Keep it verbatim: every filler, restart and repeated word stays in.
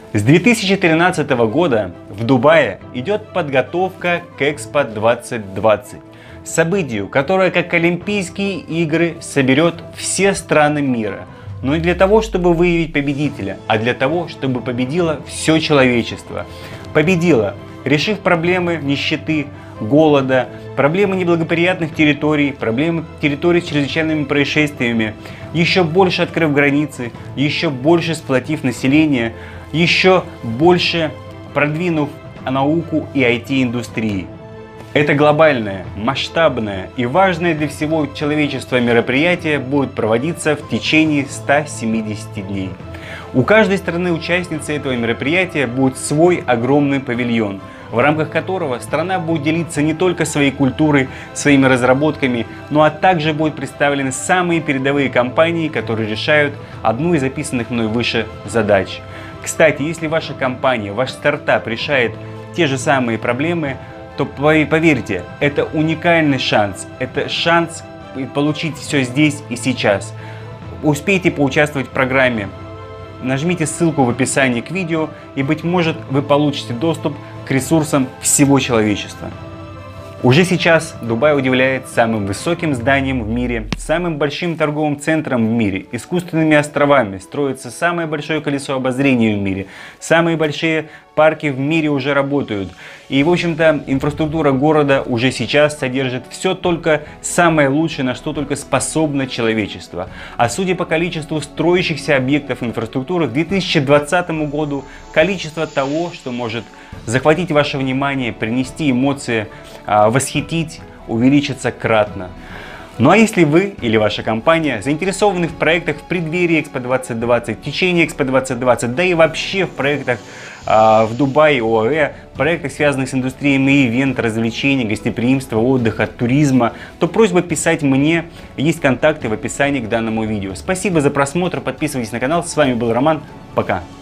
С две тысячи тринадцатого года в Дубае идет подготовка к Экспо двадцать двадцать, событию, которое как Олимпийские игры соберет все страны мира. Но не для того, чтобы выявить победителя, а для того, чтобы победило все человечество. Победило, решив проблемы нищеты, голода, проблемы неблагоприятных территорий, проблемы территорий с чрезвычайными происшествиями, еще больше открыв границы, еще больше сплотив население, еще больше продвинув науку и ай ти-индустрии. Это глобальное, масштабное и важное для всего человечества мероприятие будет проводиться в течение ста семидесяти дней. У каждой страны-участницы этого мероприятия будет свой огромный павильон, в рамках которого страна будет делиться не только своей культурой, своими разработками, но а также будут представлены самые передовые компании, которые решают одну из описанных мной выше задач. Кстати, если ваша компания, ваш стартап решает те же самые проблемы, то поверьте, это уникальный шанс, это шанс получить все здесь и сейчас. Успейте поучаствовать в программе, нажмите ссылку в описании к видео, и, быть может, вы получите доступ к ресурсам всего человечества. Уже сейчас Дубай удивляет самым высоким зданием в мире, самым большим торговым центром в мире, искусственными островами, строится самое большое колесо обозрения в мире, самые большие парки в мире уже работают. И, в общем-то, инфраструктура города уже сейчас содержит все только самое лучшее, на что только способно человечество. А судя по количеству строящихся объектов инфраструктуры, к две тысячи двадцатому году количество того, что может захватить ваше внимание, принести эмоции, восхитить, увеличится кратно. Ну а если вы или ваша компания заинтересованы в проектах в преддверии Экспо двадцать двадцать, в течение Экспо двадцать двадцать, да и вообще в проектах э, в Дубае, ОАЭ, проектах, связанных с индустриями ивент, развлечений, гостеприимства, отдыха, туризма, то просьба писать мне, есть контакты в описании к данному видео. Спасибо за просмотр, подписывайтесь на канал, с вами был Роман, пока!